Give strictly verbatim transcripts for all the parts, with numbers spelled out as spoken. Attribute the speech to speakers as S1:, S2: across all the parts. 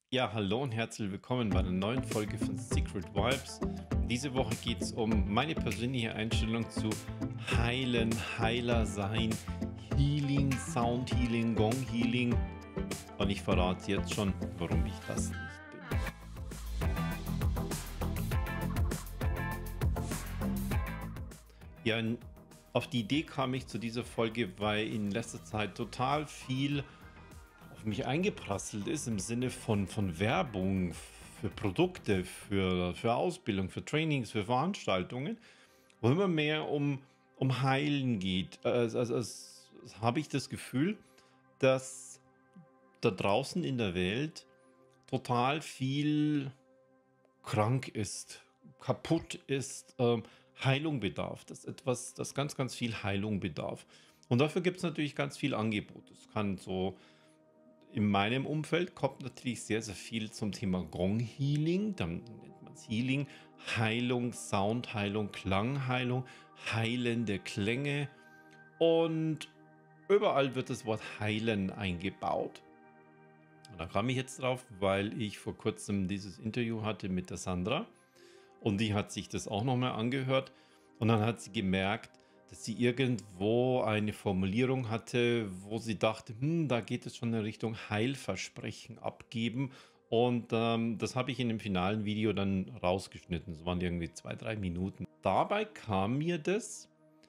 S1: Ja, hallo und herzlich willkommen bei einer neuen Folge von Secret Vibes. Diese Woche geht es um meine persönliche Einstellung zu Heilen, Heiler sein, Healing, Sound Healing, Gong Healing. Und ich verrate jetzt schon, warum ich das nicht bin. Ja, in, auf die Idee kam ich zu dieser Folge, weil in letzter Zeit total viel auf mich eingeprasselt ist im Sinne von, von Werbung für Produkte, für, für Ausbildung, für Trainings, für Veranstaltungen, wo immer mehr um, um Heilen geht. Also, also, also habe ich das Gefühl, dass da draußen in der Welt total viel krank ist, kaputt ist, ähm, Heilung bedarf. Das ist etwas, das ganz, ganz viel Heilung bedarf. Und dafür gibt es natürlich ganz viel Angebot. Es kann so in meinem Umfeld kommt natürlich sehr, sehr viel zum Thema Gong Healing. Dann nennt man es Healing, Heilung, Soundheilung, Klangheilung, heilende Klänge. Und überall wird das Wort heilen eingebaut. Und da kam ich jetzt drauf, weil ich vor kurzem dieses Interview hatte mit der Sandra. Und die hat sich das auch nochmal angehört. Und dann hat sie gemerkt, dass sie irgendwo eine Formulierung hatte, wo sie dachte, hm, da geht es schon in Richtung Heilversprechen abgeben. Und ähm, das habe ich in dem finalen Video dann rausgeschnitten. Das waren irgendwie zwei, drei Minuten. Dabei kam mir das,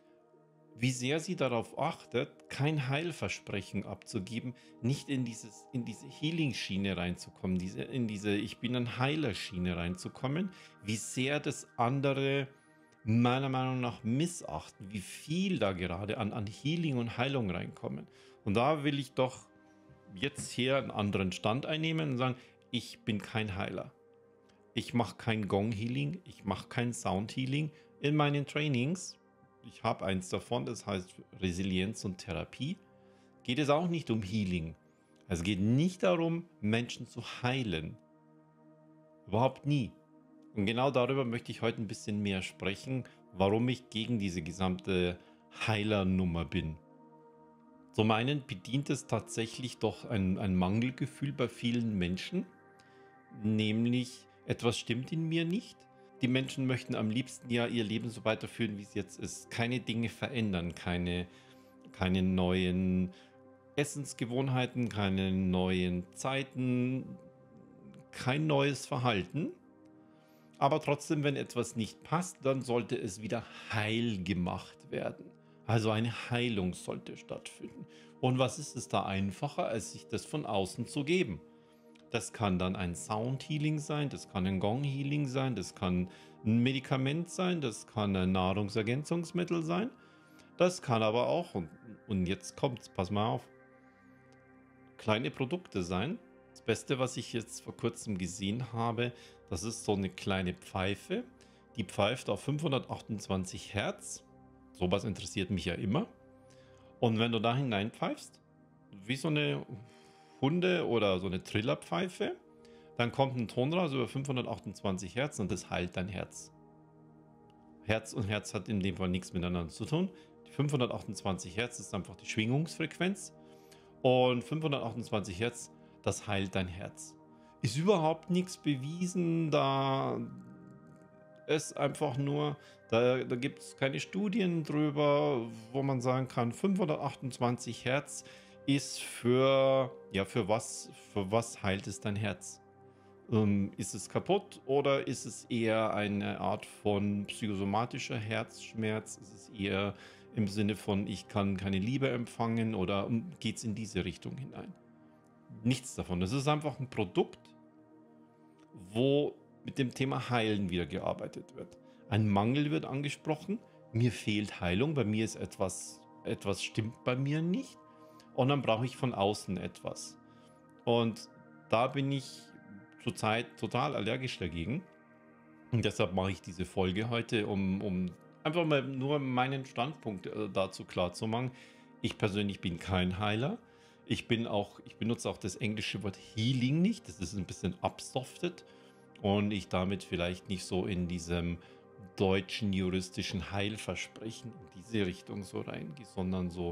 S1: wie sehr sie darauf achtet, kein Heilversprechen abzugeben, nicht in, dieses, in diese Healing-Schiene reinzukommen, diese, in diese Ich bin ein Heiler-Schiene reinzukommen, wie sehr das andere meiner Meinung nach missachten, wie viel da gerade an, an Healing und Heilung reinkommen. Und da will ich doch jetzt hier einen anderen Stand einnehmen und sagen, ich bin kein Heiler. Ich mache kein Gong-Healing, ich mache kein Sound-Healing in meinen Trainings. Ich habe eins davon, das heißt Resilienz und Therapie. Geht es auch nicht um Healing. Es geht nicht darum, Menschen zu heilen. Überhaupt nie. Und genau darüber möchte ich heute ein bisschen mehr sprechen, warum ich gegen diese gesamte Heilernummer bin. Zum einen bedient es tatsächlich doch ein, ein Mangelgefühl bei vielen Menschen, nämlich etwas stimmt in mir nicht. Die Menschen möchten am liebsten ja ihr Leben so weiterführen, wie es jetzt ist. Keine Dinge verändern, keine, keine neuen Essensgewohnheiten, keine neuen Zeiten, kein neues Verhalten. Aber trotzdem, wenn etwas nicht passt, dann sollte es wieder heil gemacht werden. Also eine Heilung sollte stattfinden. Und was ist es da einfacher, als sich das von außen zu geben? Das kann dann ein Sound Healing sein, das kann ein Gong Healing sein, das kann ein Medikament sein, das kann ein Nahrungsergänzungsmittel sein. Das kann aber auch, und, und jetzt kommt's, pass mal auf, kleine Produkte sein. Das Beste, was ich jetzt vor kurzem gesehen habe, das ist so eine kleine Pfeife. Die pfeift auf fünfhundertachtundzwanzig Hertz. Sowas interessiert mich ja immer. Und wenn du da hineinpfeifst, wie so eine Hunde- oder so eine Trillerpfeife, dann kommt ein Ton raus über fünfhundertachtundzwanzig Hertz und das heilt dein Herz. Herz und Herz hat in dem Fall nichts miteinander zu tun. Die fünfhundertachtundzwanzig Hertz ist einfach die Schwingungsfrequenz. Und fünfhundertachtundzwanzig Hertz, das heilt dein Herz. Ist überhaupt nichts bewiesen, da ist einfach nur, da, da gibt es keine Studien drüber, wo man sagen kann, fünfhundertachtundzwanzig Hertz ist für, ja, für was, für was heilt es dein Herz? Ähm, ist es kaputt oder ist es eher eine Art von psychosomatischer Herzschmerz? Ist es eher im Sinne von, ich kann keine Liebe empfangen oder geht es in diese Richtung hinein? Nichts davon. Das ist einfach ein Produkt, wo mit dem Thema Heilen wieder gearbeitet wird. Ein Mangel wird angesprochen. Mir fehlt Heilung. Bei mir ist etwas, etwas stimmt bei mir nicht. Und dann brauche ich von außen etwas. Und da bin ich zurzeit total allergisch dagegen. Und deshalb mache ich diese Folge heute, um, um einfach mal nur meinen Standpunkt äh, dazu klar zu machen. Ich persönlich bin kein Heiler. Ich bin auch, ich benutze auch das englische Wort Healing nicht. Das ist ein bisschen absoftet und ich damit vielleicht nicht so in diesem deutschen juristischen Heilversprechen in diese Richtung so reingehe, sondern so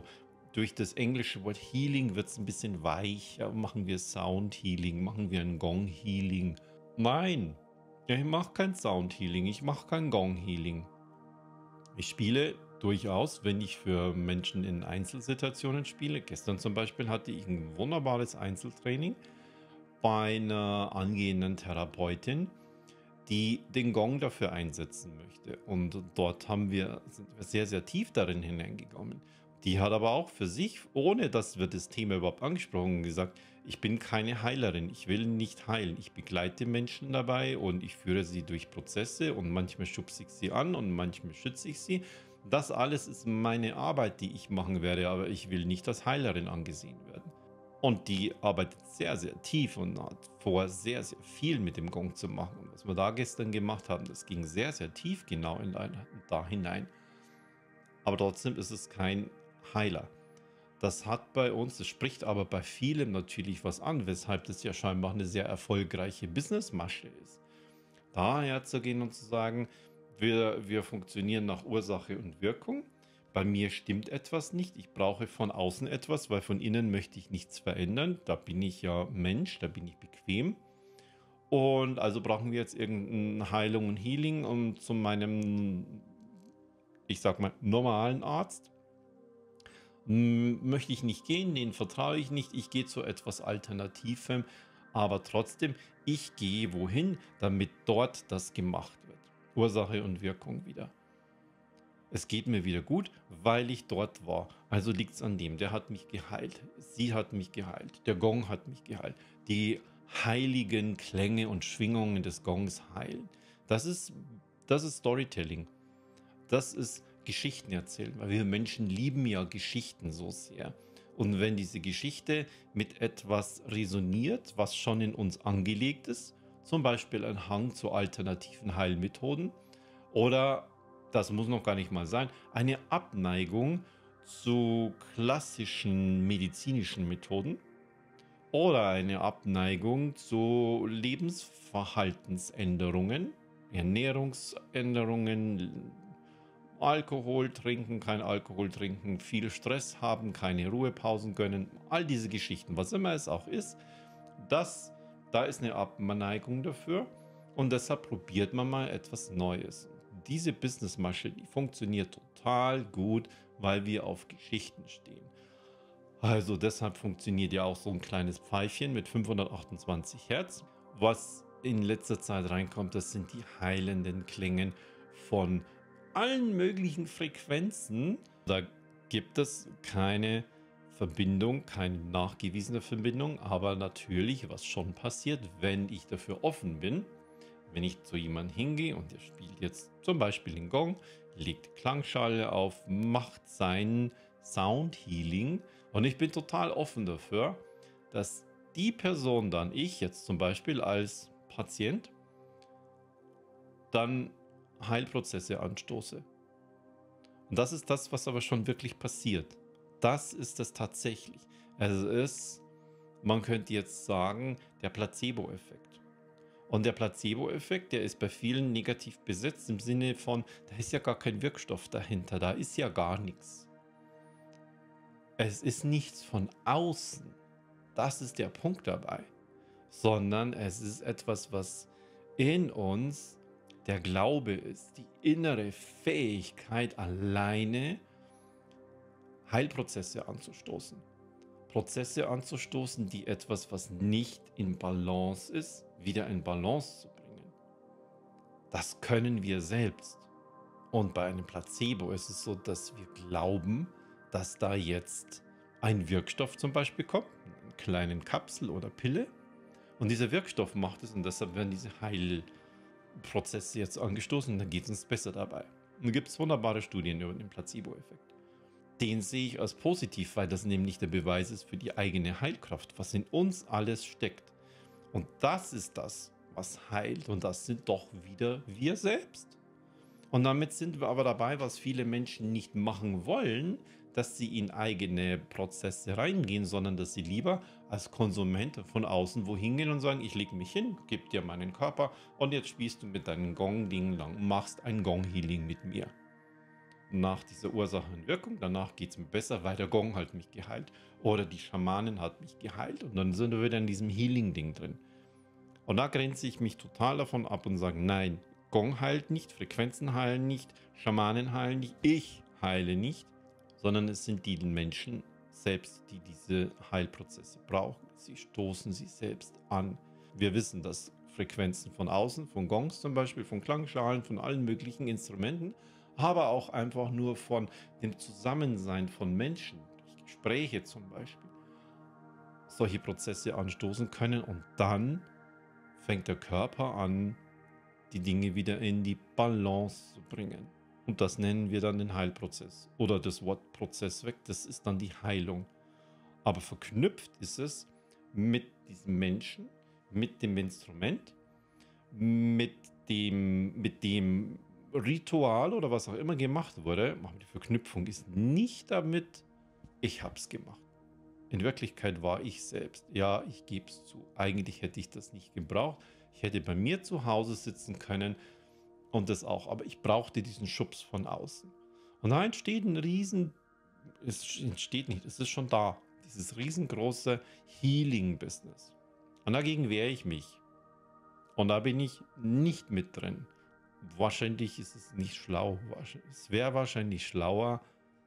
S1: durch das englische Wort Healing wird es ein bisschen weicher. Machen wir Sound Healing, machen wir ein Gong Healing. Nein, ich mache kein Sound Healing, ich mache kein Gong Healing. Ich spiele durchaus, wenn ich für Menschen in Einzelsituationen spiele. Gestern zum Beispiel hatte ich ein wunderbares Einzeltraining bei einer angehenden Therapeutin, die den Gong dafür einsetzen möchte. Und dort haben wir, sind wir sehr, sehr tief darin hineingegangen. Die hat aber auch für sich, ohne dass wir das Thema überhaupt angesprochen haben, gesagt, ich bin keine Heilerin, ich will nicht heilen. Ich begleite Menschen dabei und ich führe sie durch Prozesse und manchmal schubse ich sie an und manchmal schütze ich sie. Das alles ist meine Arbeit, die ich machen werde, aber ich will nicht als Heilerin angesehen werden. Und die arbeitet sehr, sehr tief und hat vor, sehr, sehr viel mit dem Gong zu machen. Und was wir da gestern gemacht haben, das ging sehr, sehr tief genau in da hinein. Aber trotzdem ist es kein Heiler. Das hat bei uns, das spricht aber bei vielen natürlich was an, weshalb das ja scheinbar eine sehr erfolgreiche Businessmasche ist. Daher zu gehen und zu sagen, wir, wir funktionieren nach Ursache und Wirkung. Bei mir stimmt etwas nicht. Ich brauche von außen etwas, weil von innen möchte ich nichts verändern. Da bin ich ja Mensch, da bin ich bequem. Und also brauchen wir jetzt irgendeine Heilung und Healing und zu meinem, ich sag mal, normalen Arzt möchte ich nicht gehen, den vertraue ich nicht. Ich gehe zu etwas Alternativem, aber trotzdem, ich gehe wohin, damit dort das gemacht wird. Ursache und Wirkung wieder. Es geht mir wieder gut, weil ich dort war. Also liegt es an dem. Der hat mich geheilt. Sie hat mich geheilt. Der Gong hat mich geheilt. Die heiligen Klänge und Schwingungen des Gongs heilen. Das ist, das ist Storytelling. Das ist Geschichten erzählen, weil wir Menschen lieben ja Geschichten so sehr. Und wenn diese Geschichte mit etwas resoniert, was schon in uns angelegt ist, zum Beispiel ein Hang zu alternativen Heilmethoden oder, das muss noch gar nicht mal sein, eine Abneigung zu klassischen medizinischen Methoden oder eine Abneigung zu Lebensverhaltensänderungen, Ernährungsänderungen, Alkohol trinken, kein Alkohol trinken, viel Stress haben, keine Ruhepausen gönnen, all diese Geschichten, was immer es auch ist, das, da ist eine Abneigung dafür und deshalb probiert man mal etwas Neues. Diese Businessmasche, die funktioniert total gut, weil wir auf Geschichten stehen. Also deshalb funktioniert ja auch so ein kleines Pfeifchen mit fünfhundertachtundzwanzig Hertz. Was in letzter Zeit reinkommt, das sind die heilenden Klänge von allen möglichen Frequenzen. Da gibt es keine Verbindung, keine nachgewiesene Verbindung, aber natürlich, was schon passiert, wenn ich dafür offen bin, wenn ich zu jemandem hingehe und der spielt jetzt zum Beispiel den Gong, legt Klangschale auf, macht sein Sound Healing und ich bin total offen dafür, dass die Person dann, ich jetzt zum Beispiel als Patient, dann Heilprozesse anstoße. Und das ist das, was aber schon wirklich passiert. Das ist es tatsächlich. Es ist, man könnte jetzt sagen, der Placebo-Effekt. Und der Placebo-Effekt, der ist bei vielen negativ besetzt im Sinne von, da ist ja gar kein Wirkstoff dahinter, da ist ja gar nichts. Es ist nichts von außen. Das ist der Punkt dabei. Sondern es ist etwas, was in uns der Glaube ist, die innere Fähigkeit, alleine Heilprozesse anzustoßen. Prozesse anzustoßen, die etwas, was nicht in Balance ist, wieder in Balance zu bringen. Das können wir selbst. Und bei einem Placebo ist es so, dass wir glauben, dass da jetzt ein Wirkstoff zum Beispiel kommt, eine kleine Kapsel oder Pille. Und dieser Wirkstoff macht es und deshalb werden diese Heilprozesse jetzt angestoßen und dann geht es uns besser dabei. Und da gibt es wunderbare Studien über den Placebo-Effekt. Den sehe ich als positiv, weil das nämlich der Beweis ist für die eigene Heilkraft, was in uns alles steckt. Und das ist das, was heilt und das sind doch wieder wir selbst. Und damit sind wir aber dabei, was viele Menschen nicht machen wollen, dass sie in eigene Prozesse reingehen, sondern dass sie lieber als Konsument von außen wohin gehen und sagen, ich lege mich hin, gebe dir meinen Körper und jetzt spielst du mit deinem Gong-Ding lang, machst ein Gong-Healing mit mir. nach dieser Ursache und Wirkung, danach geht es mir besser, weil der Gong hat mich geheilt oder die Schamanin hat mich geheilt und dann sind wir wieder in diesem Healing-Ding drin. Und da grenze ich mich total davon ab und sage, nein, Gong heilt nicht, Frequenzen heilen nicht, Schamanen heilen nicht, ich heile nicht, sondern es sind die Menschen selbst, die diese Heilprozesse brauchen. Sie stoßen sie selbst an. Wir wissen, dass Frequenzen von außen, von Gongs zum Beispiel, von Klangschalen, von allen möglichen Instrumenten, aber auch einfach nur von dem Zusammensein von Menschen, durch Gespräche zum Beispiel, solche Prozesse anstoßen können und dann fängt der Körper an, die Dinge wieder in die Balance zu bringen. Und das nennen wir dann den Heilprozess. Oder das Wort Prozess weg, das ist dann die Heilung. Aber verknüpft ist es mit diesem Menschen, mit dem Instrument, mit dem, mit dem Ritual oder was auch immer gemacht wurde. Die Verknüpfung ist nicht damit, ich habe es gemacht. In Wirklichkeit war ich selbst. Ja, ich gebe es zu. Eigentlich hätte ich das nicht gebraucht. Ich hätte bei mir zu Hause sitzen können und das auch. Aber ich brauchte diesen Schubs von außen. Und da entsteht ein riesen, es entsteht nicht, es ist schon da. Dieses riesengroße Healing-Business. Und dagegen wehre ich mich. Und da bin ich nicht mit drin. Wahrscheinlich ist es nicht schlau. Es wäre wahrscheinlich schlauer,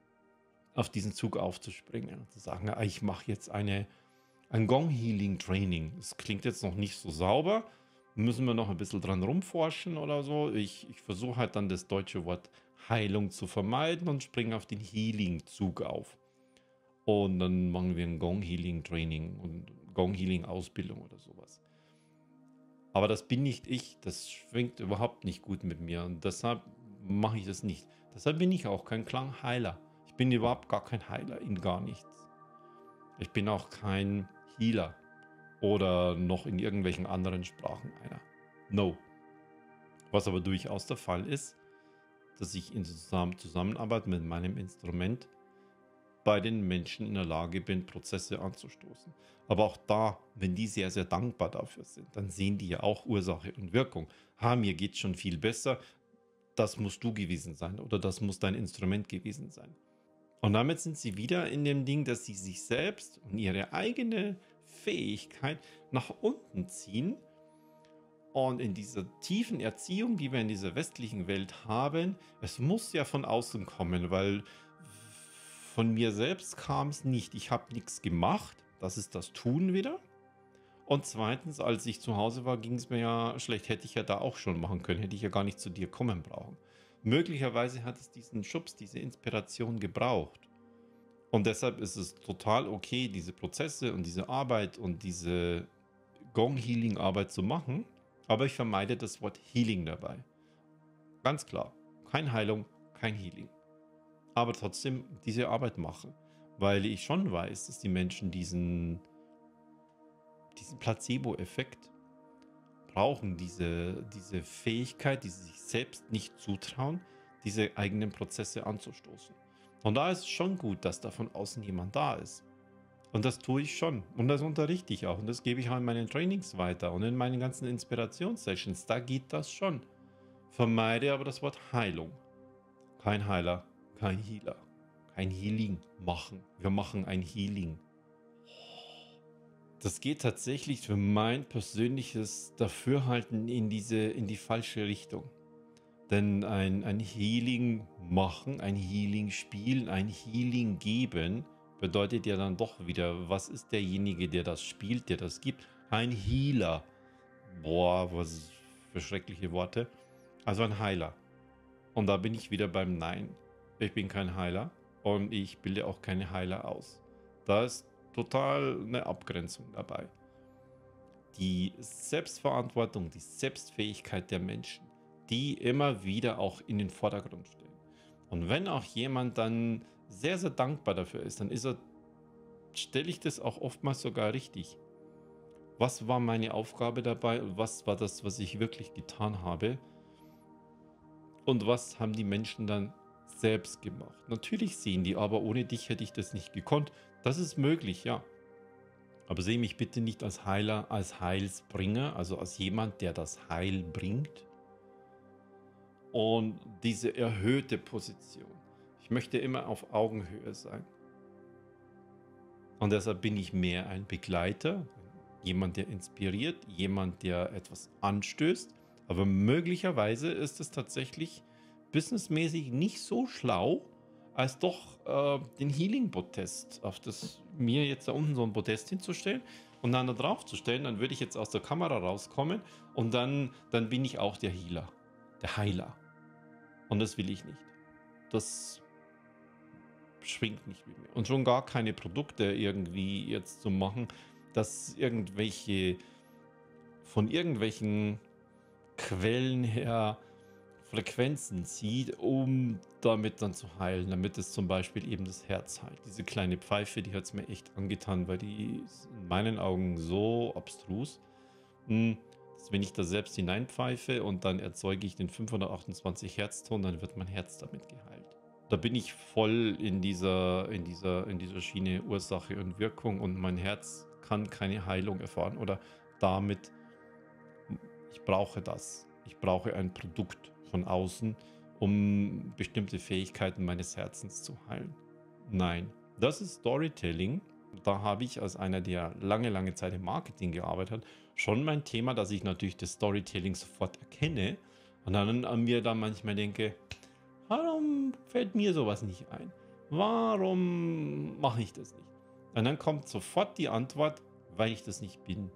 S1: auf diesen Zug aufzuspringen und zu sagen, ah, ich mache jetzt eine, ein Gong-Healing-Training. Das klingt jetzt noch nicht so sauber, müssen wir noch ein bisschen dran rumforschen oder so. Ich, ich versuche halt dann das deutsche Wort Heilung zu vermeiden und springe auf den Healing-Zug auf. Und dann machen wir ein Gong-Healing-Training und Gong-Healing-Ausbildung oder sowas. Aber das bin nicht ich, das schwingt überhaupt nicht gut mit mir und deshalb mache ich das nicht. Deshalb bin ich auch kein Klangheiler. Ich bin überhaupt gar kein Heiler in gar nichts. Ich bin auch kein Healer oder noch in irgendwelchen anderen Sprachen einer. No. Was aber durchaus der Fall ist, dass ich in Zusammenarbeit mit meinem Instrument bei den Menschen in der Lage bin, Prozesse anzustoßen. Aber auch da, wenn die sehr, sehr dankbar dafür sind, dann sehen die ja auch Ursache und Wirkung. Ha, mir geht es schon viel besser, das musst du gewesen sein oder das muss dein Instrument gewesen sein. Und damit sind sie wieder in dem Ding, dass sie sich selbst und ihre eigene Fähigkeit nach unten ziehen. Und in dieser tiefen Erziehung, die wir in dieser westlichen Welt haben, es muss ja von außen kommen, weil von mir selbst kam es nicht. Ich habe nichts gemacht, das ist das Tun wieder. Und zweitens, als ich zu Hause war, ging es mir ja schlecht. Hätte ich ja da auch schon machen können, hätte ich ja gar nicht zu dir kommen brauchen. Möglicherweise hat es diesen Schubs, diese Inspiration gebraucht. Und deshalb ist es total okay, diese Prozesse und diese Arbeit und diese Gong-Healing-Arbeit zu machen. Aber ich vermeide das Wort Healing dabei. Ganz klar, keine Heilung, kein Healing. Aber trotzdem diese Arbeit mache. Weil ich schon weiß, dass die Menschen diesen, diesen Placebo-Effekt brauchen, diese, diese Fähigkeit, die sie sich selbst nicht zutrauen, diese eigenen Prozesse anzustoßen. Und da ist es schon gut, dass da von außen jemand da ist. Und das tue ich schon. Und das unterrichte ich auch. Und das gebe ich auch in meinen Trainings weiter. Und in meinen ganzen Inspirationssessions, da geht das schon. Vermeide aber das Wort Heilung. Kein Heiler, kein Healer. Kein Healing machen. Wir machen ein Healing. Das geht tatsächlich für mein persönliches Dafürhalten in, diese, in die falsche Richtung. Denn ein, ein Healing machen, ein Healing spielen, ein Healing geben, bedeutet ja dann doch wieder, was ist derjenige, der das spielt, der das gibt? Ein Healer. Boah, was für schreckliche Worte. Also ein Heiler. Und da bin ich wieder beim Nein. Ich bin kein Heiler und ich bilde auch keine Heiler aus. Da ist total eine Abgrenzung dabei. Die Selbstverantwortung, die Selbstfähigkeit der Menschen, die immer wieder auch in den Vordergrund stehen. Und wenn auch jemand dann sehr, sehr dankbar dafür ist, dann ist er, stelle ich das auch oftmals sogar richtig. Was war meine Aufgabe dabei und was war das, was ich wirklich getan habe? Und was haben die Menschen dann selbst gemacht? Natürlich sehen die, aber ohne dich hätte ich das nicht gekonnt. Das ist möglich, ja. Aber sehe mich bitte nicht als Heiler, als Heilsbringer, also als jemand, der das Heil bringt. Und diese erhöhte Position, möchte immer auf Augenhöhe sein. Und deshalb bin ich mehr ein Begleiter, jemand, der inspiriert, jemand, der etwas anstößt. Aber möglicherweise ist es tatsächlich businessmäßig nicht so schlau, als doch äh, den Healing-Protest auf das mir jetzt da unten so ein Protest hinzustellen und dann da drauf zu stellen. Dann würde ich jetzt aus der Kamera rauskommen und dann, dann bin ich auch der Healer, der Heiler. Und das will ich nicht. Das schwingt nicht mit mir. Und schon gar keine Produkte irgendwie jetzt zu machen, dass irgendwelche von irgendwelchen Quellen her Frequenzen zieht, um damit dann zu heilen, damit es zum Beispiel eben das Herz heilt. Diese kleine Pfeife, die hat es mir echt angetan, weil die ist in meinen Augen so abstrus, dass wenn ich da selbst hineinpfeife und dann erzeuge ich den fünfhundertachtundzwanzig Herzton, dann wird mein Herz damit geheilt. Da bin ich voll in dieser, in dieser, in dieser Schiene Ursache und Wirkung und mein Herz kann keine Heilung erfahren oder damit, ich brauche das. Ich brauche ein Produkt von außen, um bestimmte Fähigkeiten meines Herzens zu heilen. Nein, das ist Storytelling. Da habe ich als einer, der lange, lange Zeit im Marketing gearbeitet hat, schon mein Thema, dass ich natürlich das Storytelling sofort erkenne und dann an mir dann manchmal denke, warum fällt mir sowas nicht ein? Warum mache ich das nicht? Und dann kommt sofort die Antwort, weil ich das nicht bin.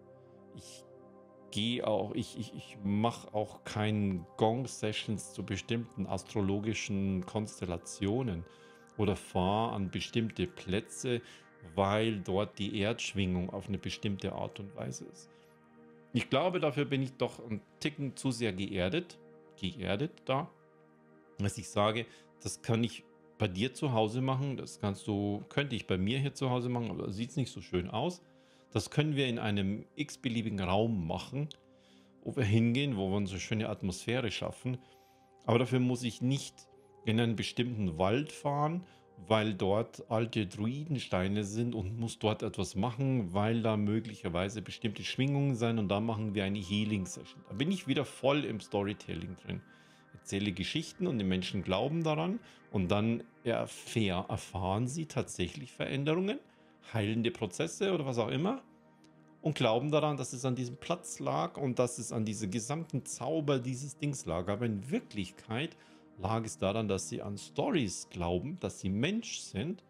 S1: Ich gehe auch, ich, ich, ich mache auch keine Gong-Sessions zu bestimmten astrologischen Konstellationen oder fahre an bestimmte Plätze, weil dort die Erdschwingung auf eine bestimmte Art und Weise ist. Ich glaube, dafür bin ich doch ein Ticken zu sehr geerdet, geerdet da, dass ich sage, das kann ich bei dir zu Hause machen, das kannst du, könnte ich bei mir hier zu Hause machen, aber sieht es nicht so schön aus. Das können wir in einem x-beliebigen Raum machen, wo wir hingehen, wo wir uns eine schöne Atmosphäre schaffen. Aber dafür muss ich nicht in einen bestimmten Wald fahren, weil dort alte Druidensteine sind und muss dort etwas machen, weil da möglicherweise bestimmte Schwingungen sind und da machen wir eine Healing-Session. Da bin ich wieder voll im Storytelling drin. Erzähle Geschichten und die Menschen glauben daran und dann erfahr, erfahren sie tatsächlich Veränderungen, heilende Prozesse oder was auch immer und glauben daran, dass es an diesem Platz lag und dass es an diesem gesamten Zauber dieses Dings lag. Aber in Wirklichkeit lag es daran, dass sie an Stories glauben, dass sie Mensch sind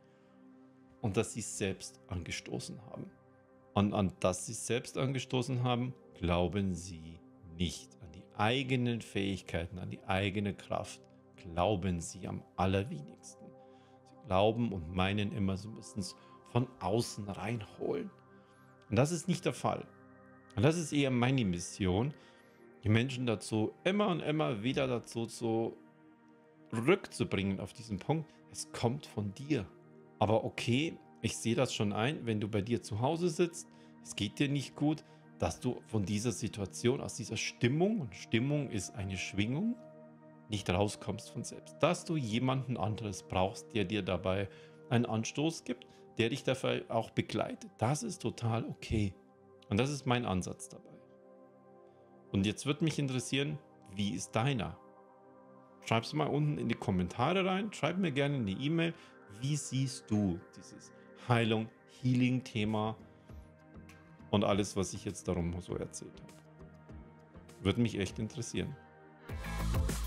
S1: und dass sie es selbst angestoßen haben. Und an das sie es selbst angestoßen haben, glauben sie nicht. An die eigenen Fähigkeiten, an die eigene Kraft glauben sie am allerwenigsten. Sie glauben und meinen immer, sie müssen es von außen reinholen. Und das ist nicht der Fall. Und das ist eher meine Mission, die Menschen dazu immer und immer wieder dazu zu rückzubringen auf diesen Punkt. Es kommt von dir. Aber okay, ich sehe das schon ein, wenn du bei dir zu Hause sitzt, es geht dir nicht gut, dass du von dieser Situation, aus dieser Stimmung, und Stimmung ist eine Schwingung, nicht rauskommst von selbst. Dass du jemanden anderes brauchst, der dir dabei einen Anstoß gibt, der dich dafür auch begleitet. Das ist total okay. Und das ist mein Ansatz dabei. Und jetzt würde mich interessieren, wie ist deiner? Schreib es mal unten in die Kommentare rein. Schreib mir gerne eine E-Mail. Wie siehst du dieses Heilung, Healing-Thema und alles, was ich jetzt darum so erzählt habe? Würde mich echt interessieren.